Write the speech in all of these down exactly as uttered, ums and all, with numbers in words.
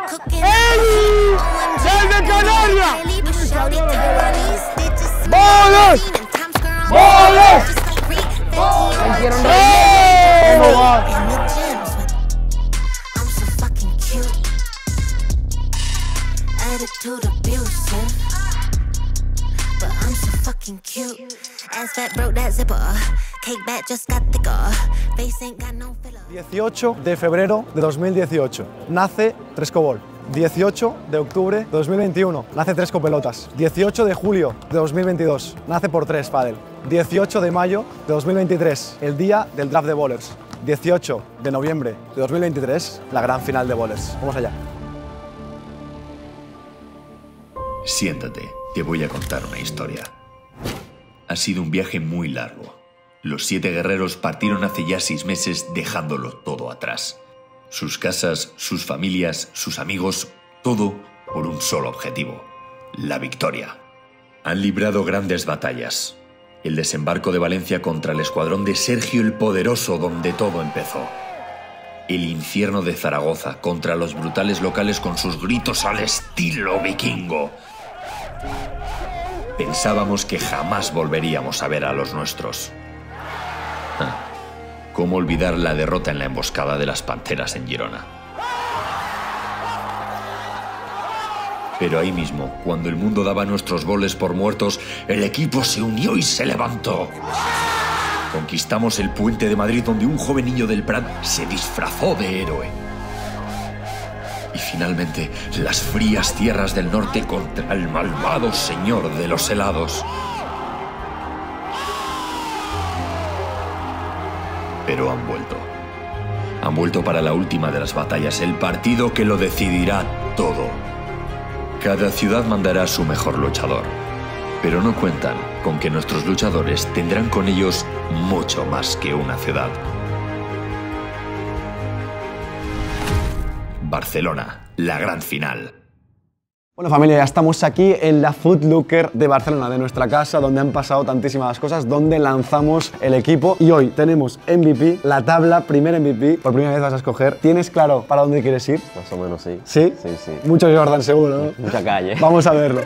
¡Ey! ¡Desde Canarias! ¡Boles! ¡Boles! Hicieron ¿Cómo va? dieciocho de febrero de dos mil dieciocho nace Tresco Ball. dieciocho de octubre de dos mil veintiuno nace Tresco Pelotas. dieciocho de julio de dos mil veintidós nace Por tres Padel. dieciocho de mayo de dos mil veintitrés, el día del draft de bowlers. dieciocho de noviembre de dos mil veintitrés, la gran final de bowlers. Vamos allá. Siéntate, te voy a contar una historia. Ha sido un viaje muy largo. Los siete guerreros partieron hace ya seis meses dejándolo todo atrás. Sus casas, sus familias, sus amigos, todo por un solo objetivo: la victoria. Han librado grandes batallas. El desembarco de Valencia contra el escuadrón de Sergio el Poderoso, donde todo empezó. El infierno de Zaragoza contra los brutales locales con sus gritos al estilo vikingo. Pensábamos que jamás volveríamos a ver a los nuestros. Ah, ¿cómo olvidar la derrota en la emboscada de las Panteras en Girona? Pero ahí mismo, cuando el mundo daba nuestros goles por muertos, el equipo se unió y se levantó. Conquistamos el puente de Madrid, donde un joven niño del Prat se disfrazó de héroe. Y finalmente, las frías tierras del norte contra el malvado señor de los helados. Pero han vuelto. Han vuelto para la última de las batallas, el partido que lo decidirá todo. Cada ciudad mandará a su mejor luchador, pero no cuentan con que nuestros luchadores tendrán con ellos mucho más que una ciudad. Barcelona, la gran final. Bueno, familia, ya estamos aquí en la Foot Locker de Barcelona, de nuestra casa, donde han pasado tantísimas cosas, donde lanzamos el equipo. Y hoy tenemos M V P, la tabla, primer M V P. Por primera vez vas a escoger. ¿Tienes claro para dónde quieres ir? Más o menos sí. ¿Sí? Sí, sí. Mucho Jordan, seguro, ¿no? Mucha calle. Vamos a verlo.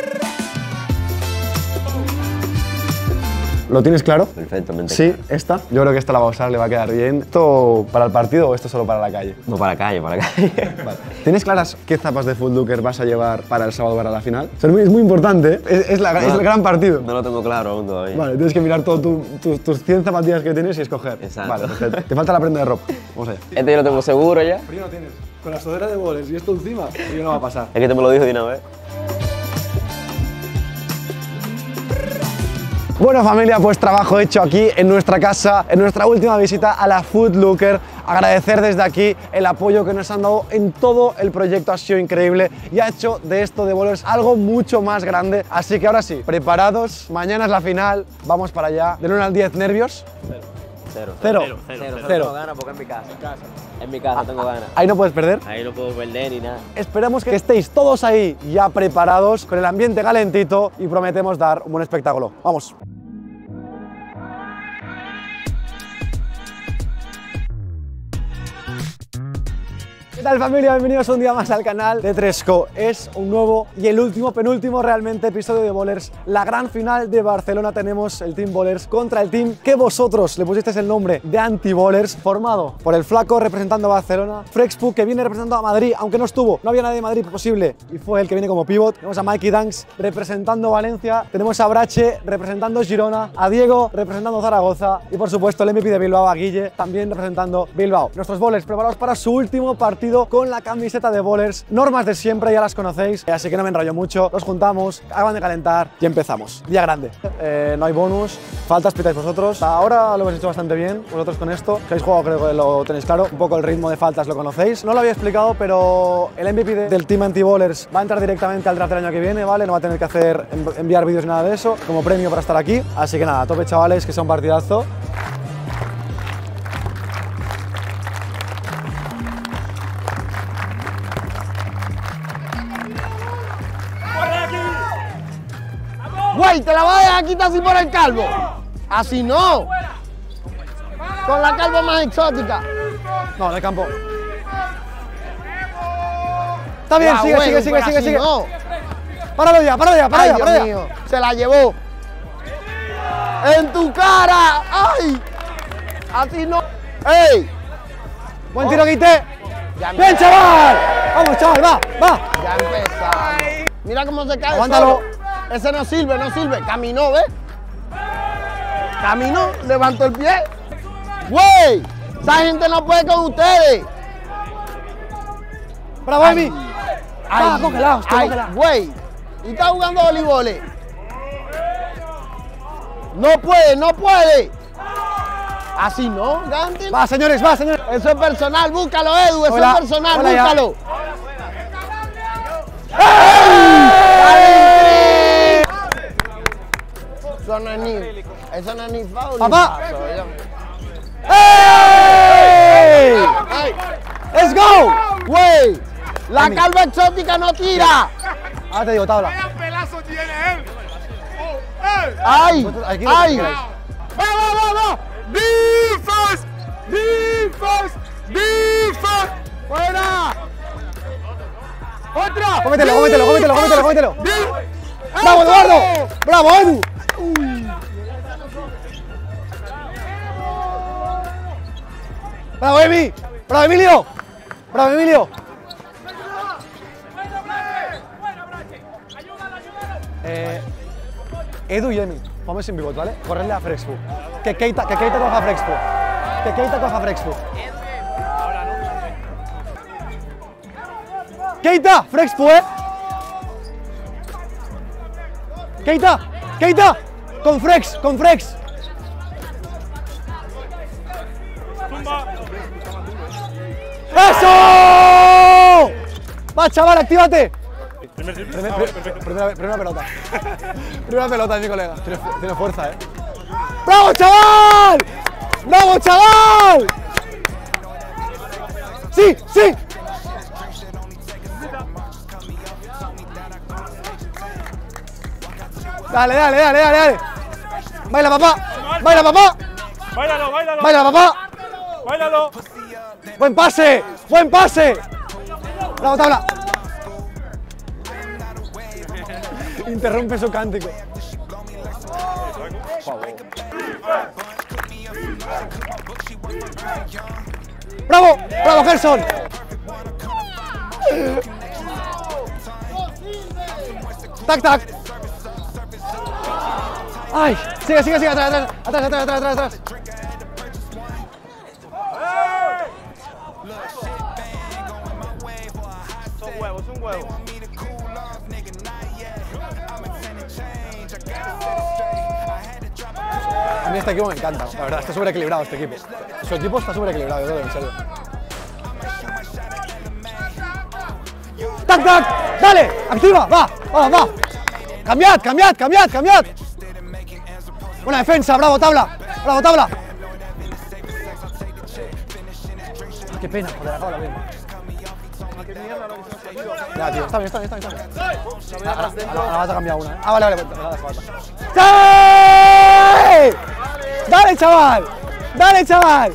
¿Lo tienes claro? Perfectamente. Sí, claro. esta. Yo creo que esta la va a usar, le va a quedar bien. ¿Esto para el partido o esto solo para la calle? No, para la calle, para la calle. Vale. ¿Tienes claras qué zapas de Foot Locker vas a llevar para el sábado para la final? Es muy, es muy importante, ¿eh? es, es, la, no, es el gran partido. No lo tengo claro aún todavía. Vale, tienes que mirar todas tu, tu, tus cien zapatillas que tienes y escoger. Exacto. Vale, perfecto. Te falta la prenda de ropa. Vamos allá. Este yo lo tengo seguro ya. Frío no tienes. Con la sudadera de boles y esto encima, frío no va a pasar. Es que te me lo dijo de una vez. Bueno, familia, pues trabajo hecho aquí en nuestra casa, en nuestra última visita a la Foot Locker. Agradecer desde aquí el apoyo que nos han dado en todo el proyecto, ha sido increíble y ha hecho de esto de bowlers algo mucho más grande. Así que ahora sí, preparados, mañana es la final, vamos para allá. Del uno al diez, ¿nervios? Cero. Cero. Cero. Cero. Cero. Cero. Cero. Tengo ganas porque es mi casa. En casa. En mi casa tengo ganas. Ahí no puedes perder. Ahí no puedo perder ni nada. Esperemos que estéis todos ahí ya preparados, con el ambiente calentito y prometemos dar un buen espectáculo. ¡Vamos! ¿Qué tal, familia? Bienvenidos un día más al canal de Tresco. Es un nuevo y el último, penúltimo realmente episodio de Bowlers. La gran final de Barcelona. Tenemos el Team Bowlers contra el team que vosotros le pusisteis el nombre de Anti-Bowlers, formado por el Flaco representando a Barcelona, Frexpu que viene representando a Madrid, aunque no estuvo, no había nadie de Madrid posible y fue el que viene como pivot. Tenemos a Mikey Danks representando Valencia, tenemos a Brache representando Girona, a Diego representando Zaragoza y por supuesto el M V P de Bilbao, a Guille, también representando Bilbao. Nuestros Bowlers preparados para su último partido con la camiseta de Bowlers, normas de siempre, ya las conocéis, así que no me enrollo mucho, los juntamos, acaban de calentar y empezamos. Día grande, eh, no hay bonus, faltas pitáis vosotros, ahora lo habéis hecho bastante bien, vosotros con esto, que habéis jugado creo que lo tenéis claro, un poco el ritmo de faltas lo conocéis, no lo había explicado, pero el M V P de, del Team Anti-Bowlers va a entrar directamente al draft del año que viene, ¿vale? No va a tener que hacer, enviar vídeos ni nada de eso, como premio para estar aquí, así que nada, a tope chavales, que sea un partidazo. ¡Güey, te la vas a dejar quitar así por el calvo! ¡Así no! Con la calva más exótica. No, de campo. Está bien, Guau, sigue, güey, sigue, sigue, pero sigue, así sigue. no. Páralo ya, páralo ya, Ay, páralo ya, Dios páralo ya. mío, se la llevó. ¡En tu cara! ¡Ay! Así no. ¡Ey! Buen tiro, Keita. Ya ¡Bien, empezamos. chaval! Vamos, chaval, va, va. Ya empezamos. Mira cómo se cae. Aguántalo. Solo. Ese no sirve, no sirve. Caminó, ¿ves? Caminó, levantó el pie. ¡Güey! Esa gente no puede con ustedes. Bravo, Emi. Va, cógela, hostia, ay, cógela. güey. Y está jugando voleibol. No puede, no puede. Así no, Gantil. Va, señores, va, señores. Eso es personal, búscalo, Edu. Eso Hola, es personal, hola ya. búscalo. ¡Ey! Eso no es ni, eso no es ni foul. ni Papá. paso, oye. ¡Ey! Ay, ¡Let's go! güey, la Emi. calva exótica no tira. Ahora te digo, tabla. pelazo tiene él! Ay, Aquí lo ay. queráis. ¡Va, va, va, va! ¡Defense! ¡Defense! ¡Defense! ¡Fuera! ¡Otra! Cómetelo, cómetelo, cómetelo, cómetelo, cómetelo. ¡Di- ¡Bravo, Eduardo! ¡Bravo, Edu! ¡Bravo, Emi! ¡Bravo, Emilio! ¡Bravo, Emilio! Eh, Edu y Emi, vamos sin bigot, ¿vale? Correrle a Frexfu. Que Keita, que Keita coja a Frexfu. Que Keita coja a Frexfu. Keita, Frexfu, ¿eh? Keita, Keita, con Frex, con Frex. ¡Eso! Va, chaval, actívate. Primer tiro. Primer- Ah, pri- vale, perfecto. Primera, primera pelota. Primera pelota de mi colega. Tiene, fu- tiene fuerza, ¿eh? ¡Bravo, chaval! ¡Bravo, chaval! ¡Sí, sí! Dale, dale, dale, dale, dale. Baila, papá. Baila, papá. ¡Báilalo, báilalo! Baila, papá. ¡Báilalo! Buen pase. Buen pase. Bravo, tabla. Interrumpe su cántico. ¡Bravo! ¡Bravo, Gerson! ¡Tac, tac! ¡Ay! Sigue, sigue, sigue, atrás, atrás, atrás, atrás, atrás, atrás, atrás. Son huevos, son huevos. A mí este equipo me encanta, la verdad, está súper equilibrado este equipo. Su equipo está súper equilibrado, yo creo, en serio. ¡Tac, tac! ¡Dale! ¡Activa! ¡Va! ¡Va, va! ¡Cambiad, cambiad, cambiad, cambiad! Buena defensa, bravo, tabla. Bravo, tabla. Ah, qué pena, joder, acabo la bien. Ya, tío, está bien, está bien, está bien. Está bien. Ahora, ahora- ahora vas a cambiar una, ¿eh? Ah, vale, vale, pues, nada, falta. ¡Sí! ¡Dale, chaval! ¡Dale, chaval!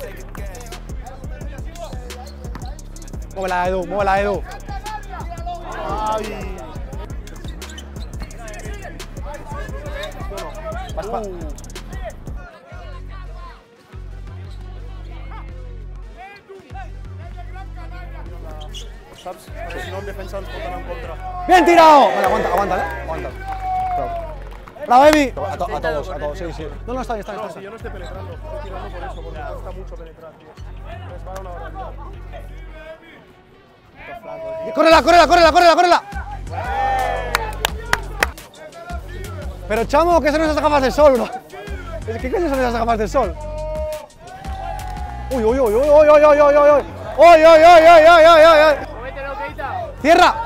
Muévela, Edu, muévela, Edu. Vas pa- Saps? Perquè si no en defensa ens portarà en contra. ¡Bien tirado! Vale, aguanta, aguanta, ¿eh? Aguanta. Bravo. ¡Bravo, Emi! A, to- a todos, a todos, sí, sí. No, no, está bien, está bien. No, Está si bien. yo no estoy penetrando, estoy tirando por eso, porque me cuesta mucho penetrar, tío. Les va a dar una barbaridad. ¡Córrela, córrela, córrela, córrela, córrela! Pero chamo, que son esas gafas de sol, bro. ¿Qué coño son esas gafas de sol? Uy, uy, uy, uy, uy, uy, uy, uy, uy, uy. Uy, uy, uy, uy, uy, uy, uy, uy. ¡Cierra!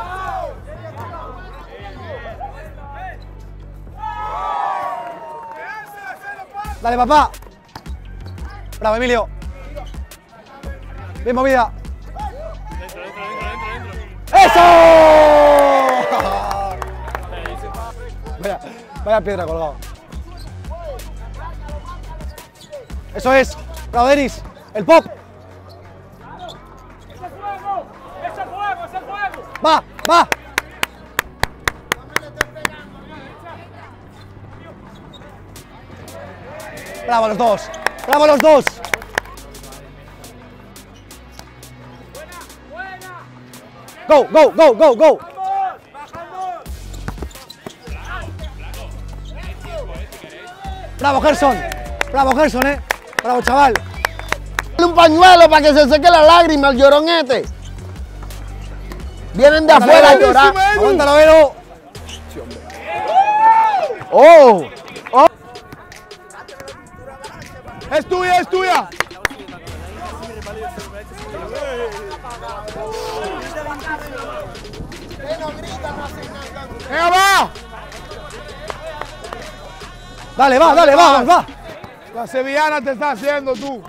Dale, papá. Bravo, Emilio. Bien movida. ¡Eso! Vaya, vaya piedra colgado. Eso es. Bravo, Denis. El pop. ¡Ese fuego! ¡Ese fuego! ¡Ese fuego! va, va. Bravo los dos, bravo los dos. Go, go, go, go, go. Bravo Gerson, bravo Gerson, eh. Bravo chaval. Dale un pañuelo para que se seque la lágrima, el lloronete. Vienen de afuera a llorar. Aguántalo, Edu. Oh, oh. Es tuya, es tuya. Venga, va. Dale, va, dale, va, va. La sevillana te está haciendo tú.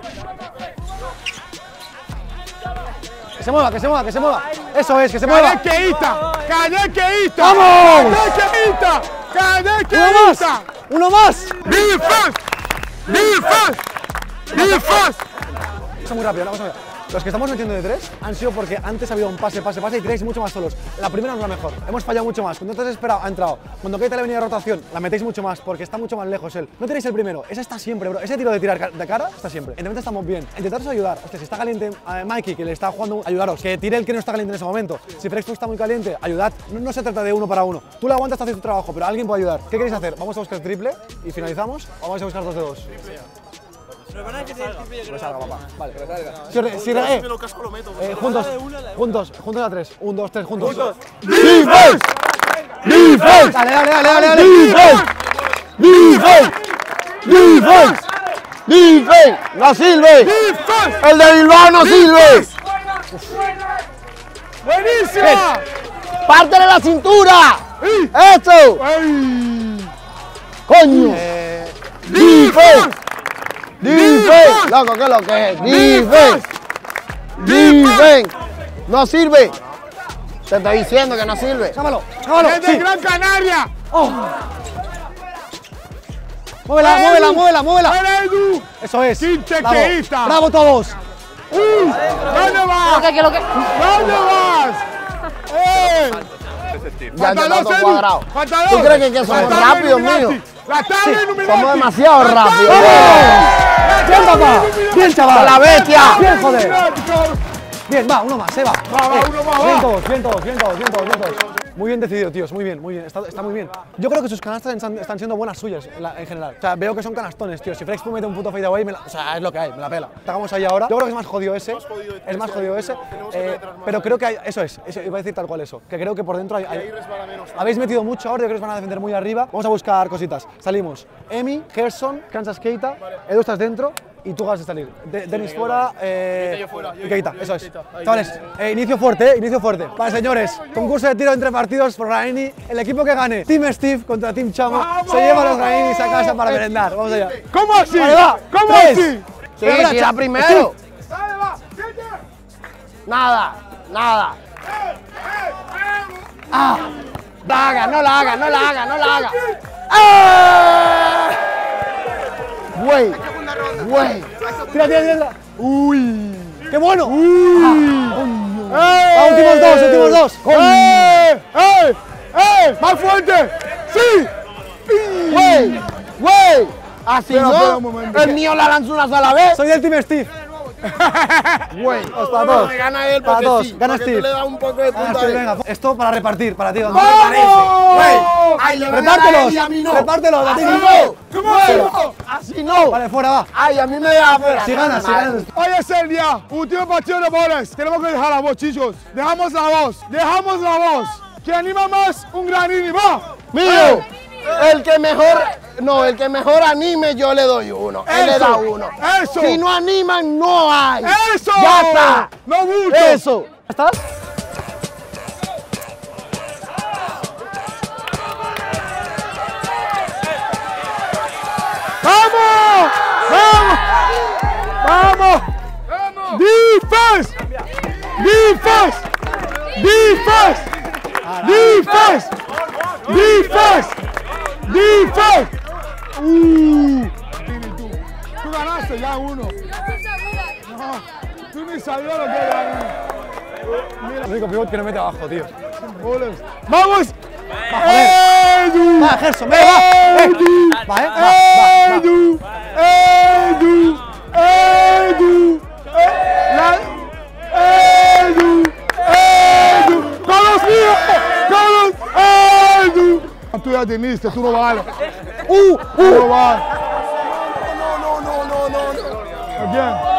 Que se mueva, que se mueva, que se mueva. Eso es, que se mueva. ¡Canequeísta! ¡Canequeísta! ¡Vamos! ¡Canequeísta! Uno más, ¡Canequeísta! uno más. ¡Defense! ¡Defense! ¡Defense! Eso muy rápido, vamos a ver. Los que estamos metiendo de tres han sido porque antes ha habido un pase, pase, pase y tiráis mucho más solos. La primera no es la mejor. Hemos fallado mucho más. Cuando te has esperado, ha entrado. Cuando Keita le venía de rotación, la metéis mucho más porque está mucho más lejos él. No tiréis el primero. Ese está siempre, bro. Ese tiro de tirar de cara está siempre. En defensa estamos bien. Intentaros ayudar. Hostia, si está caliente eh, Mikey, que le está jugando, ayudaros. Que tire el que no está caliente en ese momento. Si Frexto está muy caliente, ayudad. No, no se trata de uno para uno. Tú la aguantas, haces tu trabajo, pero alguien puede ayudar. ¿Qué queréis hacer? ¿Vamos a buscar el triple y finalizamos? ¿O vamos a buscar dos de dos? Que me salga, papá. Vale. Si, re, si, re, eh, eh, juntos, juntos, juntos a tres. Un, dos, tres, juntos. Defense. Defense. Dale, dale, dale, dale, dale. Defense. Defense. Defense. Defense. No sirve. El de Bilbao no sirve. ¡Buenísima! ¡Pártele la cintura! ¡Eso! ¡Coño! Eh, ¡Defense! ¡Defense! Loco, ¿qué es lo que es? ¡Defense! ¡Defense! ¡No sirve! Te estoy diciendo que no sirve. ¡Sámalo! ¡Sámalo! ¡Es de Sí. Gran Canaria! Oh. ¡Muévela, muévela, muévela, muévela! ¡Buena, Edu! Eso es. ¡Quince Bravo. queísta! ¡Bravo todos! ¿Dónde vas? ¿Qué, qué, lo que? ¿Dónde vas? ¡Eh! Ya Falta te dos, noto Edu. cuadrado. Falta dos. ¿Tú crees que, que somos La tabla rápidos, Illuminati. mío? La tabla Illuminati. Somos demasiado La tabla rápidos. Illuminati. ¡Bien, papá! ¡Bien, chaval! ¡La bestia! ¡Bien, joder! Bien, va, uno más, se va. Va, va, Eh, uno más, Bien va. todos, bien todos, bien todos, bien todos, bien todos. Muy bien decidido, tíos, muy bien, muy bien. Está, está muy bien. Yo creo que sus canastas están, están siendo buenas suyas en, la- en general. O sea, veo que son canastones, tío. Si Frexpo mete un puto fadeaway, me la, o sea, es lo que hay, me la pela. Hagamos ahí ahora. Yo creo que es más jodido ese. Es más jodido ese. Eh, pero creo que hay, eso es, eso, iba a decir tal cual eso. Que creo que por dentro hay. hay- habéis metido mucho ahora, yo creo que os van a defender muy arriba. Vamos a buscar cositas. Salimos. Emi, Gerson, Kansas Keita. Edu estás dentro. Y tú vas a salir. De, Denis fuera, eh, y Keita, eso es. Chavales, eh, inicio fuerte, eh, inicio fuerte. Vale, señores, concurso de tiro entre partidos por Raini. El equipo que gane, Team Steve contra Team Chamo, se lleva a los Rainis a casa para merendar. Vamos allá. ¿Cómo así? Vale, va. ¿Cómo Tres. así? Sí, Espera, tira Cha- primero. Dale, va. Siete. Nada, nada. Ah, la haga, no la haga, no la haga, no la haga. ¡Ah! Güey, güey. Tira, tira, tira. Uy, qué bueno. ¡Eh! Va, últimos dos, últimos dos. ¡Eh! ¡Eh! ¡Eh! ¡Más fuerte! ¡Sí! Güey, güey. Así Espera, espera no. un momento. El mío la lanzó una sola vez. Soy del Team Steve. Güey, Para todos. gana él Para porque todos. sí, Gana porque Steve. tú le das un poco de Gana punta Steve, ahí. venga. Esto para repartir, para ti. ¿Cómo te parece? Güey, ay, le van a dar a Repártelos, él y a mí no. repártelos, a ti Así no. no. Güey, así no. Vale, fuera, va. Ay, a mí me da pena. Si ganas, si ganas. Hoy es el día, último partido de bolas. Tenemos que dejar la voz, chicos. Dejamos la voz, dejamos la voz. ¿Quién anima más? Un granini, va. Mío, el que mejor, no, el que mejor anime yo le doy uno. Él le Eso, da uno. eso. Si no animan, no hay. ¡Eso! Ya está. ¡No mucho! Eso. ¿Estás? ¡Vamos! ¡Vamos! ¡Vamos! ¡Defense! ¡Defense! ¡Defense! ¡Defense! ¡Defense! ¡Defense! ¡Uh! Tú, tú ganaste ya uno. No, tú ni sabías lo que era. El único pivot que no mete abajo, tío. ¡Vamos! Va, joder. ¡Edu! Va, Gerson, venga, va. Eh. Va, eh. Va, va, va. ¡Edu! ¡Edu! ¡Edu! La- ¡Edu! ¡Edu! ¡Carlos mío! ¡Carlos! ¡Edu! Tú ya teniste, tú no vales. ¡Uh! Tú no ¡Uh! vales. No, no, no, no, no, no. ¿A quién?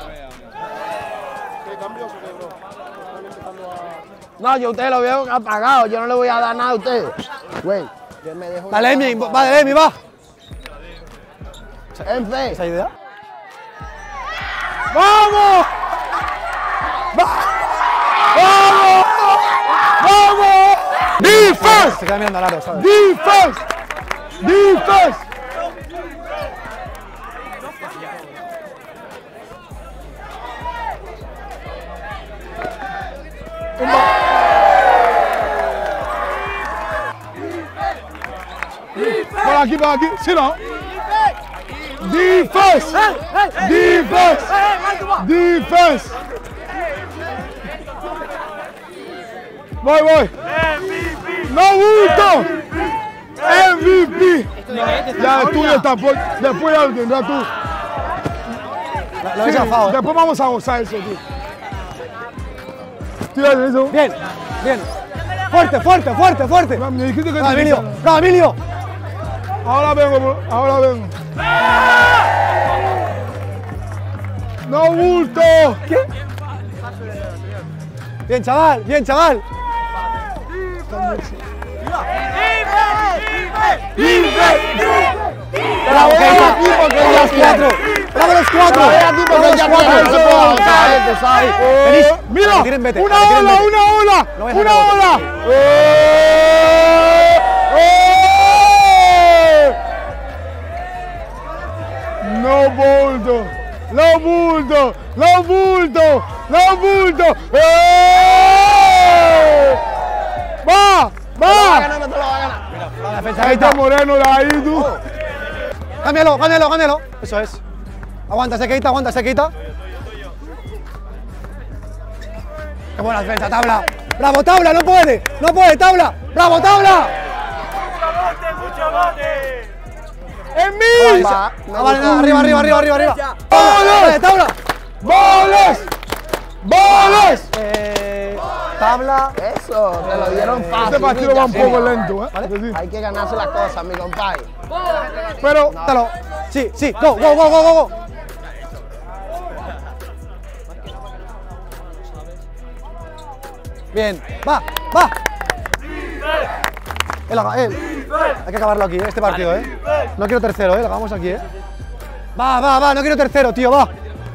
No, yo ustedes lo veo apagado, yo no le voy a dar nada a ustedes. Güey, yo me dejo. Dale, Emi, va, dale, Emi, va. En fe. ¿Esa idea? ¡Vamos! ¡Vamos! ¡Vamos! ¡Defense! Se queda mirando al aro, ¿sabes? ¡Defense! ¡Defense! Por aquí, por aquí, sí, no. Defense! Defense! Defense! Voy, voy. ¡No bulto! M V P. Ya tú ya está, pues, después ya lo tendrás tú. Lo, lo he Sí, chafado, ¿eh? después vamos a gozar eso, tú. Tírale eso. Bien, bien. Fuerte, fuerte, fuerte, fuerte. Me dijiste que ¡Bravo, te Emilio! ¡Bravo, Emilio! Ahora vengo, bro. Ahora vengo. ¡No bulto! ¿Qué? Bien, chaval, bien, chaval. ¡Bravo, Keita! ¡Bravo los cuatro! ¡Bravo los cuatro! Aquí porque ya ¡Bravo los no se puede cuatro! avanzar este, ¿sabes? Venís, Eh, ¡Mira! a que tiren vete, ¡Una a que tiren ola, vete. una ola! No vayas a ¡Una hacer ola! ¡Eh! ¡Eh! ¡No bulto! ¡No bulto! ¡No bulto! ¡No bulto! ¡Eh! ¡Va! Te lo va a ¡Va! ganar, no te lo va a ganar. La defensa, Ahí Keita. está Moreno, ahí tú. Cámbialo, cámbialo, cámbialo. Eso es. Aguanta, se Keita, aguanta, se Keita. Qué buena defensa, tabla. ¡Bravo, tabla! ¡No puede! ¡No puede, tabla! ¡Bravo, tabla! ¡Emil! Va, Ah, vale, nada, arriba, arriba, arriba, arriba, arriba. ¡Boles! Vale, tabla. ¡Boles! ¡Boles! Eh, tabla. Eso, te lo dieron fácil. Este partido va un Villa, poco sí. lento, ¿eh? Sí. Hay que ganarse las cosas, mi compadre. Pero, Dátalo. Sí, sí, go, go, go, go, go, go. Bien, va, va. Él, haga- él. Hay que acabarlo aquí, ¿eh? Este partido, ¿eh? No quiero tercero, ¿eh? Lo hagamos aquí, ¿eh? Va, va, va, no quiero tercero, tío, va.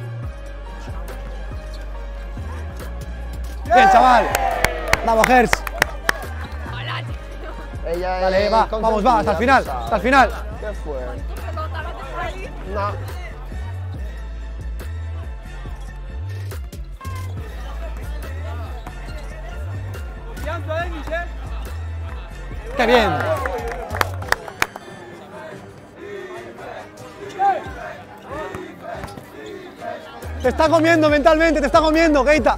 Bien, chaval. Bravo, Gers. Ella Dale, es va, vamos, va, hasta el final, consentida, hasta el final. ¿Qué fue? No. ¡Qué bien! Te está comiendo mentalmente, te está comiendo, Keita.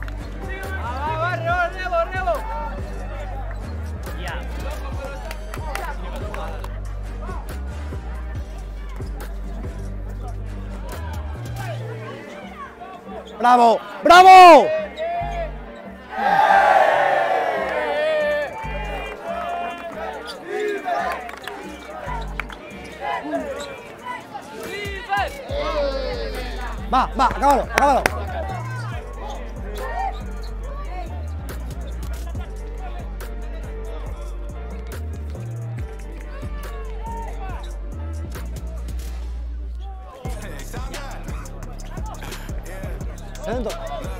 ¡Bravo! ¡Bravo! Va, va, acábalo, acábalo. Atento.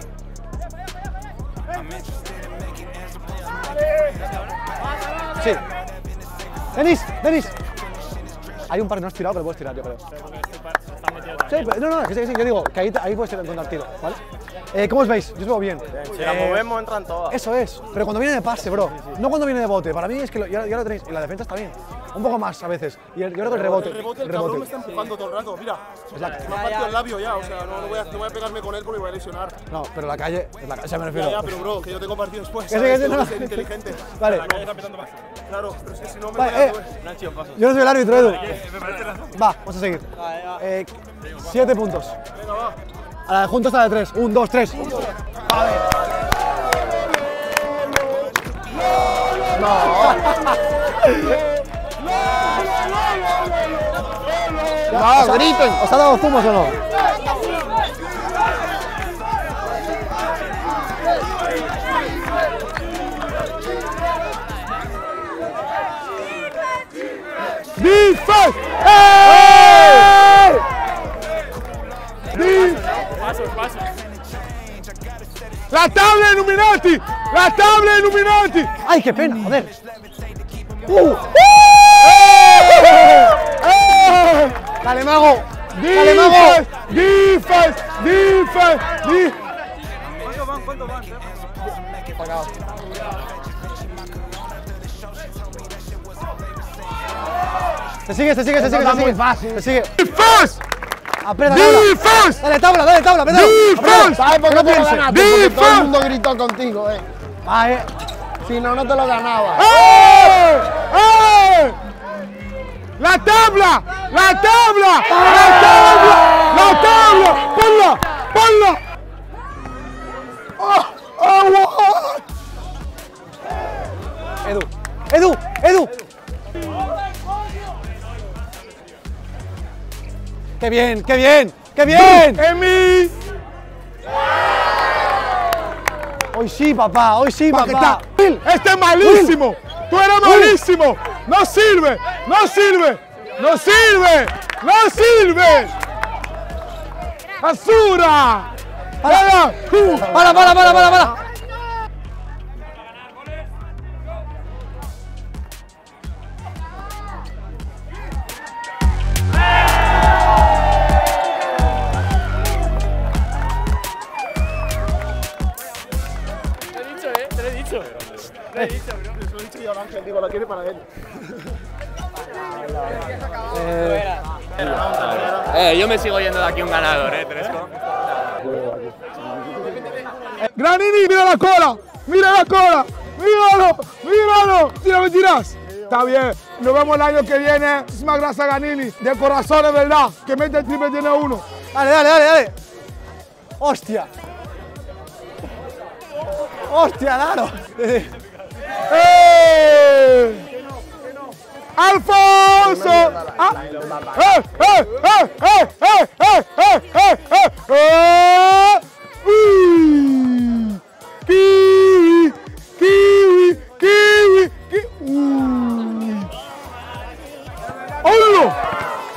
Sí. Denis, Denis. Hay un par que no has tirado, pero puedes tirar, yo creo. Sí, pero, no, no, que sí, que sí, yo digo que ahí, ahí puedes encontrar tiro, ¿vale? Eh, ¿Cómo os veis? Yo os veo bien. Si la Eh, movemos, entran todas. Eso es, pero cuando viene de pase, bro. No cuando viene de bote. Para mí es que lo- ya, ya lo tenéis. Y la defensa está bien. un poco más a veces. Y el, yo creo que el rebote. El rebote, el cabrón me está empujando todo el rato, mira. Es la- Me ha partido el labio ya, o sea, no, no, voy a, no voy a pegarme con él porque me voy a lesionar. No, pero la calle, es la calle, se me Ya, refiero. ya, pero bro, que yo tengo partido después. Que sí, ¿sabes? que sí, Tengo no. que ser inteligente. Vale. La calle está petando más. Claro, pero es que si no me Vale, voy a eh, joder. yo no soy el árbitro, Edu. Va, vamos a seguir. Eh, siete puntos. Venga, va. A la juntos a la de tres. Un, dos, tres. No, griten. ¿Os ha dado zumos o no? ¡Defense! ¡Eh! ¡La tabla Illuminati! ¡La tabla Illuminati! ¡Ay, qué pena! Joder. ¡Eh! Dale, mago. Dale, mago. Defense! Defense! Defense! Defense! Se sigue, se sigue, se sigue, está se sigue. muy fácil. Se sigue. Defense! Aprieta tabla. Defense! Dale tabla, dale tabla, aprieta. Defense! ¿Sabes por qué No te lo pienses. ganaste? Porque todo el Defense. mundo gritó contigo, eh. Va, eh. Si no, no te lo ganaba. ¡Eh! ¡Eh! ¡La tabla! ¡La tabla! ¡La tabla! ¡La tabla! ¡Ponla! ¡Ponla! ¡Oh! ¡Oh! what? Edu. Edu, Edu. ¡Qué bien, qué bien, qué bien! ¡Emi! Hoy sí, papá, hoy sí, Pa' que papá. está- ¡Este es malísimo! ¡Tú eres malísimo! ¡No sirve! ¡No sirve! ¡No sirve! ¡No sirve! ¡Basura! ¡Para! Para, para, para, para, para. Eso lo he dicho yo a Ángel, digo, la quiere para él. Eh, yo me sigo yendo de aquí un ganador, eh, Tresco. Granini, mira la cola, mira la cola, míralo, míralo. Tira, me tiras. Está bien, nos vemos el año que viene. Es más grasa Granini, de corazón es verdad, que mete el triple tiene uno. Dale, dale, dale, dale. Hostia. Hostia, Daro. ¡Eh! ¡Alfonso! Ah. ¡Eh, eh, eh, eh, eh, eh, eh, eh, eh, eh! ¡Uy! ¡Kiwi! ¡Kiwi! ¡Kiwi! ¡Kiwi! ¡Uy! ¡Hola!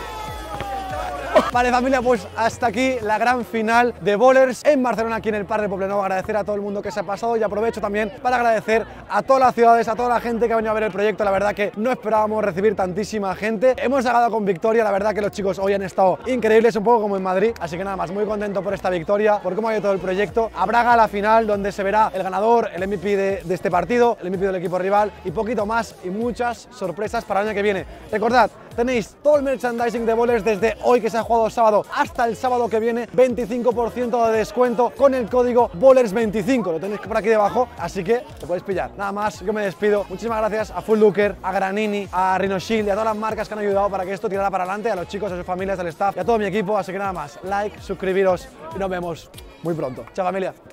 Vale, familia, pues hasta aquí la gran final de Bowlers en Barcelona, aquí en el Parc de Poblenou. Agradecer a todo el mundo que se ha pasado y aprovecho también para agradecer a todas las ciudades, a toda la gente que ha venido a ver el proyecto. La verdad que no esperábamos recibir tantísima gente. Hemos llegado con victoria, la verdad que los chicos hoy han estado increíbles, un poco como en Madrid. Así que nada más, muy contento por esta victoria, por cómo ha ido todo el proyecto. Habrá gala final donde se verá el ganador, el M V P de, de este partido, el M V P del equipo rival y poquito más y muchas sorpresas para el año que viene. Recordad, tenéis todo el merchandising de Bowlers desde hoy que se ha jugado sábado hasta el sábado que viene, veinticinco por ciento de descuento con el código Bowlers veinticinco, lo tenéis por aquí debajo, así que te podéis pillar. Nada más, yo me despido. Muchísimas gracias a Full Looker, a Granini, a Rhino Shield y a todas las marcas que han ayudado para que esto tirara para adelante, a los chicos, a sus familias, al staff y a todo mi equipo. Así que nada más, like, suscribiros y nos vemos muy pronto. Chao, familia.